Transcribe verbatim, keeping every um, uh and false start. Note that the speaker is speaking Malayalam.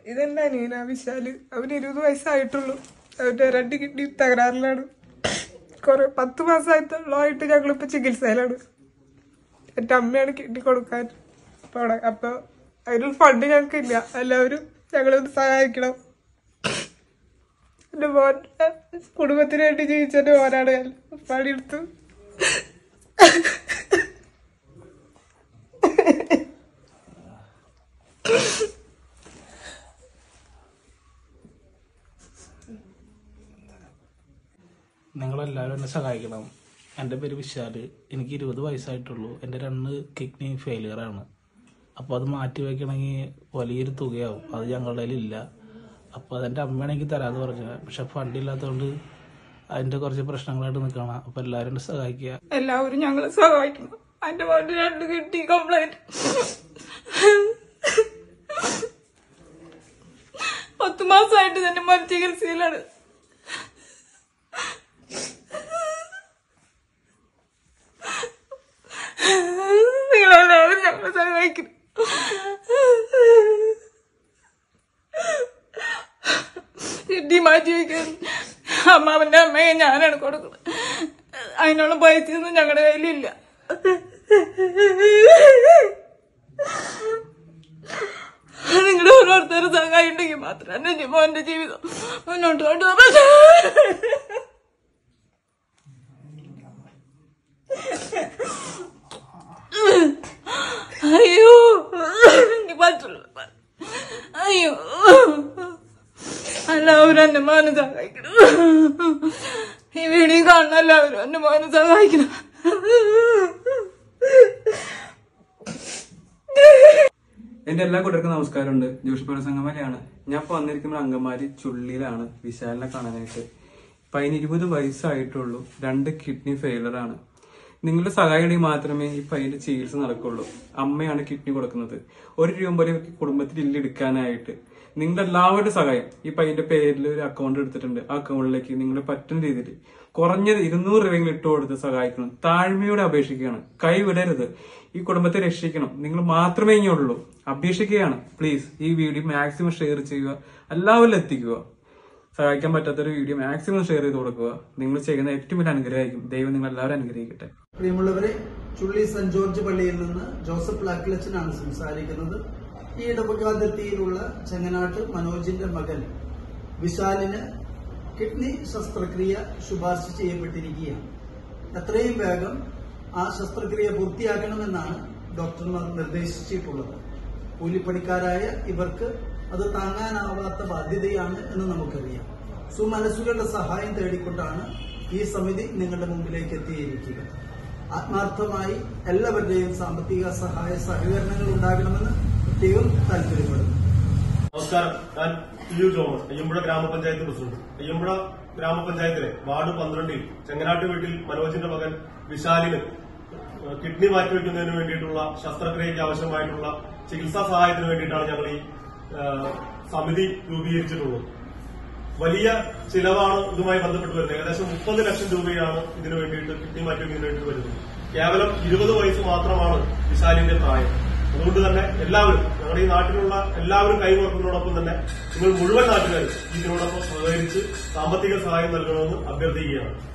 ഇതെന്റെ അനിയനാ വിശാല്. അവന് ഇരുപത് വയസ്സായിട്ടുള്ളൂ. അവന്റെ രണ്ട് കിഡ്നി തകരാറിലാണ്. കുറെ പത്ത് മാസമായിട്ടുള്ളതായിട്ട് ഞങ്ങളിപ്പോ ചികിത്സയിലാണ്. എന്റെ അമ്മയാണ് കിഡ്നി കൊടുക്കാൻ പോണെ. അപ്പൊ അതിനൊരു ഫണ്ട് ഞങ്ങൾക്ക് ഇല്ല. എല്ലാവരും ഞങ്ങളൊന്ന് സഹായിക്കണം. എന്റെ മോൻ കുടുംബത്തിന് വേണ്ടി ജീവിച്ചെന്റെ മോനാണ്. ഞാൻ പണിയെടുത്തു. നിങ്ങളെല്ലാവരും എന്നെ സഹായിക്കണം. എൻ്റെ പേര് വിശാല്. എനിക്ക് ഇരുപത് വയസ്സായിട്ടുള്ളൂ. എൻ്റെ രണ്ട് കിഡ്നി ഫെയിലിയറാണ്. അപ്പോൾ അത് മാറ്റി വയ്ക്കണമെങ്കിൽ വലിയൊരു തുകയാവും. അത് ഞങ്ങളുടെ കയ്യിലില്ല. അപ്പോൾ അതെൻ്റെ അമ്മയാണെങ്കിൽ തരാമെന്ന് പറഞ്ഞത്. പക്ഷെ ഫണ്ടില്ലാത്തതുകൊണ്ട് അതിൻ്റെ കുറച്ച് പ്രശ്നങ്ങളായിട്ട് നിൽക്കണം. അപ്പോൾ എല്ലാവരും എന്നെ സഹായിക്കുക. എല്ലാവരും ഞങ്ങളെ സഹായിക്കണം. എൻ്റെ മോൻ്റെ രണ്ട് കിഡ്നി കംപ്ലൈന്റ് പത്ത് മാസമായിട്ട് തന്നെ മോൻ ചികിത്സയിലാണ്. നിങ്ങളെല്ലാവരും ഞങ്ങളെ സഹായിക്കണം. കിഡ്നി മാറ്റി വയ്ക്കാൻ അമ്മാവന്റെ അമ്മയെ ഞാനാണ് കൊടുക്കുന്നത്. അതിനുള്ള പൈസയൊന്നും ഞങ്ങളുടെ കയ്യിലില്ല. നിങ്ങളുടെ ഓരോരുത്തരും സഹായം ഉണ്ടെങ്കിൽ മാത്രം എന്റെ മോന്റെ ജീവിതം മുന്നോട്ട് കൊണ്ടുപോകാൻ. അയ്യോ എനിക്ക് പറ്റുള്ളൂ. അയ്യോ എല്ലാവരും എന്റെ മോനെ സഹായിക്കണം. ഈ വീഡിയോ കാണുന്ന എല്ലാവരും എന്റെ മോനെ സഹായിക്കണം. എന്റെ എല്ലാ കൂട്ടർക്കും നമസ്കാരമുണ്ട്. ജോഷിപ്പുര സംഗമലയാണ്. ഞാൻ ഇപ്പൊ വന്നിരിക്കുന്ന അങ്കമാലി ചുള്ളിയിലാണ് വിശാലിനെ കാണാനായിട്ട്. പതിന് ഇരുപത് വയസ്സായിട്ടുള്ളൂ. രണ്ട് കിഡ്നി ഫെയിലർ ആണ്. നിങ്ങളുടെ സഹായം ഉണ്ടെങ്കിൽ മാത്രമേ ഈ പയ്യന്റെ ചികിത്സ നടക്കുള്ളൂ. അമ്മയാണ് കിഡ്നി കൊടുക്കുന്നത്. ഒരു രൂപ പോലും കുടുംബത്തിൽ ഇല്ല എടുക്കാനായിട്ട്. നിങ്ങളുടെ എല്ലാവരുടെ സഹായം. ഈ പയ്യന്റെ പേരിൽ ഒരു അക്കൗണ്ട് എടുത്തിട്ടുണ്ട്. ആ അക്കൗണ്ടിലേക്ക് നിങ്ങളെ പറ്റുന്ന രീതിയിൽ കുറഞ്ഞത് ഇരുന്നൂറ് രൂപയെങ്കിലും ഇട്ട് കൊടുത്ത് സഹായിക്കണം. താഴ്മയോടെ അപേക്ഷിക്കുകയാണ്. കൈവിടരുത്. ഈ കുടുംബത്തെ രക്ഷിക്കണം. നിങ്ങൾ മാത്രമേ ഇനിയുള്ളൂ. അപേക്ഷിക്കുകയാണ്. പ്ലീസ് ഈ വീഡിയോ മാക്സിമം ഷെയർ ചെയ്യുക. എല്ലാവരിലും എത്തിക്കുക. സഹായിക്കാൻ പറ്റാത്തൊരു വീഡിയോ മാക്സിമം ഷെയർ ചെയ്ത് കൊടുക്കുക. നിങ്ങൾ ചെയ്യുന്ന ഏറ്റവും വലിയ അനുഗ്രഹമായിരിക്കും. ദൈവം നിങ്ങൾ എല്ലാവരും അനുഗ്രഹിക്കട്ടെ. പ്രിയമുള്ളവരെ, ചുള്ളി സെന്റ് ജോർജ് പള്ളിയിൽ നിന്ന് ജോസഫ് ലാക്കിലച്ചനാണ് സംസാരിക്കുന്നത്. ഈ ഇടവകാതിർത്തിയിലുള്ള ചെങ്ങനാട്ട് മനോജിന്റെ മകൻ വിശാലിന് കിഡ്നി ശസ്ത്രക്രിയ ശുപാർശ ചെയ്യപ്പെട്ടിരിക്കുകയാണ്. എത്രയും വേഗം ആ ശസ്ത്രക്രിയ പൂർത്തിയാക്കണമെന്നാണ് ഡോക്ടർമാർ നിർദ്ദേശിച്ചിട്ടുള്ളത്. കൂലിപ്പണിക്കാരായ ഇവർക്ക് അത് താങ്ങാനാവാത്ത ബാധ്യതയാണ് എന്ന് നമുക്കറിയാം. സുമനസ്സുകളുടെ സഹായം തേടിക്കൊണ്ടാണ് ഈ സമിതി നിങ്ങളുടെ മുമ്പിലേക്ക് എത്തിയിരിക്കുക. ആത്മാർത്ഥമായി എല്ലാവരുടെയും സാമ്പത്തിക സഹായ സഹകരണങ്ങൾ ഉണ്ടാകണമെന്ന് പ്രത്യേകം താല്പര്യപ്പെടുന്നു. നമസ്കാരം. ഞാൻ ടിയു ജോമസ്, അയ്യമ്പുഴ ഗ്രാമപഞ്ചായത്ത് പ്രസിഡന്റ്. അയ്യമ്പുഴ ഗ്രാമപഞ്ചായത്തിലെ വാർഡ് പന്ത്രണ്ടിൽ ചെങ്ങനാട്ട് വീട്ടിൽ മനോജിന്റെ മകൻ വിശാലിന് കിഡ്നി മാറ്റിവെക്കുന്നതിന് വേണ്ടിയിട്ടുള്ള ശസ്ത്രക്രിയയ്ക്ക് ആവശ്യമായിട്ടുള്ള ചികിത്സാ സഹായത്തിന് വേണ്ടിയിട്ടാണ് ഞങ്ങൾ ഈ സമിതി രൂപീകരിച്ചിട്ടുള്ളത്. വലിയ ചിലവാണ് ഇതുമായി ബന്ധപ്പെട്ട് വരുന്നത്. ഏകദേശം മുപ്പത് ലക്ഷം രൂപയാണ് ഇതിനു വേണ്ടിയിട്ട് കിഡ്നി മാറ്റിവെക്കുന്നതിന് വേണ്ടി വരുന്നത്. കേവലം ഇരുപത് വയസ്സ് മാത്രമാണ് വിശാലിന്റെ പ്രായം. അതുകൊണ്ട് തന്നെ എല്ലാവരും, ഞങ്ങളുടെ ഈ നാട്ടിലുള്ള എല്ലാവരും കൈകോർക്കുന്നതോടൊപ്പം തന്നെ നിങ്ങൾ മുഴുവൻ നാട്ടുകാരും ഇതിനോടൊപ്പം സഹകരിച്ച് സാമ്പത്തിക സഹായം നൽകണമെന്ന് അഭ്യർത്ഥിക്കുകയാണ്.